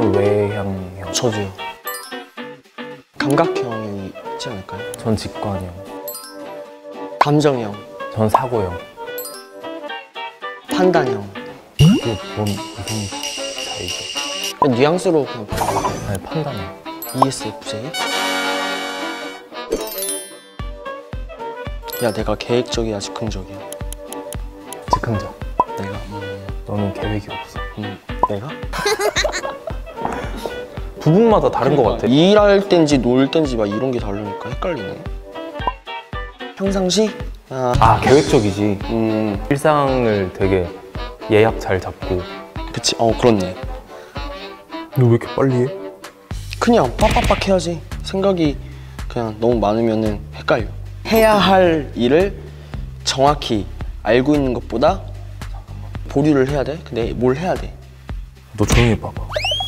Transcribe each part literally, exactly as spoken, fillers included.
저도 외향형. 저도요. 감각형이 있지 않을까요? 전 직관형. 감정형. 전 사고형. 판단형. 그게 뭔 무슨 차이죠? 그냥 뉘앙스로 그냥 아니 판단형. 이에스에프제이? 야, 내가 계획적이야, 즉흥적이야? 즉흥적. 내가? 음... 너는 계획이 없어. 음... 내가? 두 분마다 다른 것 같아. 일할 땐지 놀 땐지 막 이런 게 다르니까 헷갈리네. 평상시? 아, 아 계획적이지. 음... 일상을 되게 예약 잘 잡고. 그치, 어 그렇네. 너 왜 이렇게 빨리 해? 그냥 빡빡빡 해야지. 생각이 그냥 너무 많으면은 헷갈려. 해야 할 일을 정확히 알고 있는 것보다 보류를 해야 돼? 근데 뭘 해야 돼? 너 조용히 해봐봐.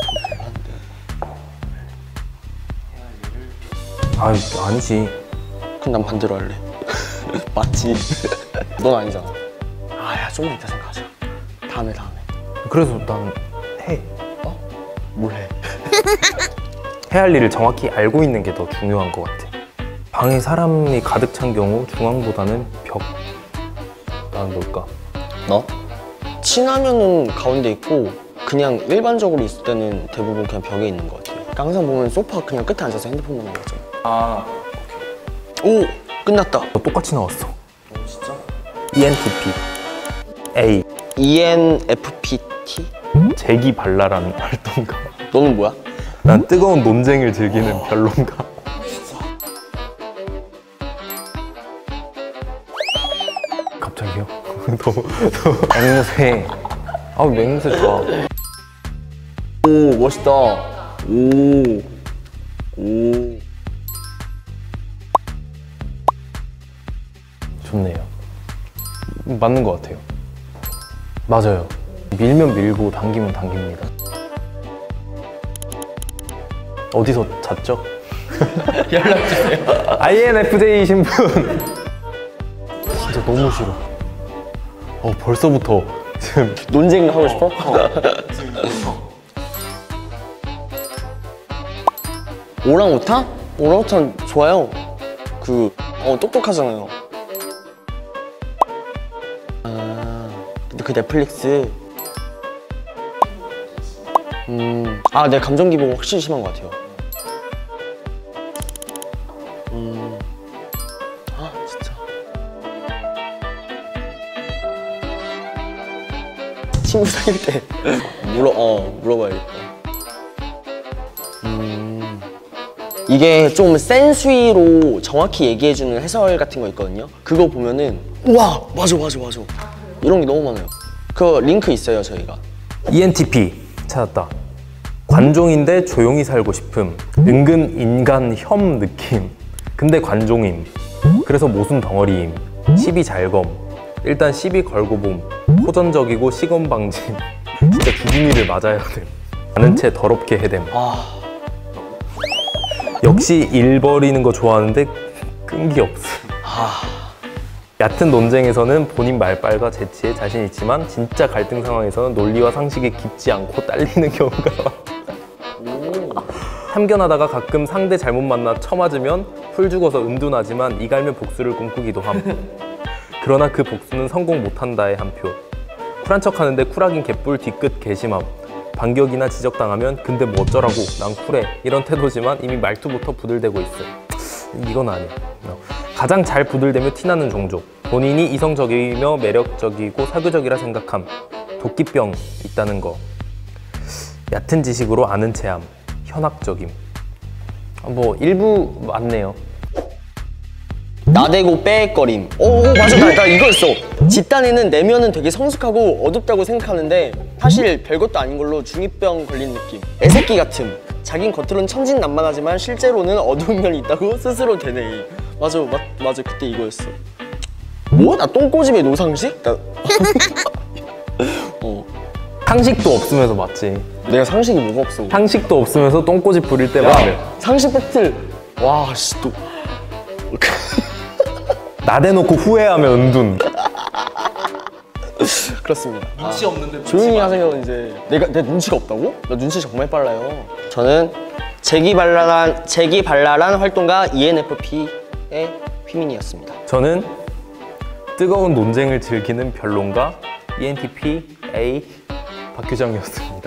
아 아니지. 그럼 난 반대로 할래. 맞지? 넌 아니잖아. 아, 야, 좀만 이따 생각하자. 다음에 다음에. 그래서 난 해. 어? 뭘 해? 해야 할 일을 정확히 알고 있는 게 더 중요한 것 같아. 방에 사람이 가득 찬 경우 중앙보다는 벽. 난 뭘까? 너? 친하면은 가운데 있고 그냥 일반적으로 있을 때는 대부분 그냥 벽에 있는 것 같아요. 그러니까 항상 보면 소파 그냥 끝에 앉아서 핸드폰 보는 거잖아. 아 오! 끝났다. 너 똑같이 나왔어. 어, 진짜? 이엔티피 A 이엔에프피티? 재기발랄한 활동가. 너는 뭐야? 난 뜨거운 논쟁을 즐기는 변론가. 갑자기요? 너무 너무 앵무새. 아 맹무새 좋아. 오, 멋있다. 오. 오. 좋네요. 맞는 것 같아요. 맞아요. 밀면 밀고 당기면 당깁니다. 어디서 잤죠? 연락주세요. 아이엔에프제이이신 분. 진짜 너무 싫어. 어 벌써부터 지금 논쟁 하고 싶어? 오랑우탄? 오랑우탄 좋아요. 그, 어, 똑똑하잖아요. 아, 근데 그 넷플릭스. 음, 아, 내 감정 기복이 확실히 심한 것 같아요. 음, 아, 진짜. 친구 사귈 때 물어, 어, 물어봐야겠다. 음, 이게 좀 센스위로 정확히 얘기해주는 해설 같은 거 있거든요. 그거 보면은 우와, 맞아, 맞아, 맞아. 이런 게 너무 많아요. 그 링크 있어요, 저희가. 이엔티피 찾았다. 관종인데 조용히 살고 싶음. 은근 인간 혐 느낌. 근데 관종임. 그래서 모순 덩어리임. 시비 잘검. 일단 시비 걸고 봄. 호전적이고 시건방진. 진짜 주둥이를 맞아야 됨. 아는 채 더럽게 해댐. 아, 역시 일 버리는 거 좋아하는데 끈기 없음. 아, 얕은 논쟁에서는 본인 말빨과 재치에 자신 있지만 진짜 갈등 상황에서는 논리와 상식이 깊지 않고 딸리는 경우가 참견하다가 가끔 상대 잘못 만나 쳐맞으면 풀 죽어서 은둔하지만 이갈면 복수를 꿈꾸기도 함. 그러나 그 복수는 성공 못한다의 한 표. 쿨한 척하는데 쿨하긴 개뿔 뒤끝 개심함. 반격이나 지적당하면 근데 뭐 어쩌라고 난 쿨해 이런 태도지만 이미 말투부터 부들대고 있어. 이건 아니야. 가장 잘 부들대며 티나는 종족. 본인이 이성적이며 매력적이고 사교적이라 생각함. 도끼병 있다는 거. 얕은 지식으로 아는 체함. 현학적임. 뭐 일부 맞네요. 나대고 빼거림. 오, 맞아, 나, 나 이거 있어. 집단에는 내면은 되게 성숙하고 어둡다고 생각하는데 사실 별것도 아닌 걸로 중이병 걸린 느낌. 애새끼 같음. 자긴 겉으로는 천진난만하지만 실제로는 어두운 면이 있다고 스스로 되뇌임. 맞아, 맞, 맞아, 그때 이거였어. 뭐? 나 똥꼬집에 노상식? 나... 어. 상식도 없으면서 맞지. 내가 상식이 뭐가 없어. 상식도 없으면서 똥꼬집 부릴 때 맞네. 상식 배틀. 와, 씨, 또. 나대놓고 후회하면 은둔. 그렇습니다. 눈치 없는데 조용히 하세요. 이제 내가 내 눈치가 없다고? 나 눈치 정말 빨라요. 저는 재기발랄한 재기발랄한 활동가 이엔에프피의 휘민이었습니다. 저는 뜨거운 논쟁을 즐기는 변론가 이엔티피 A 박규정이었습니다.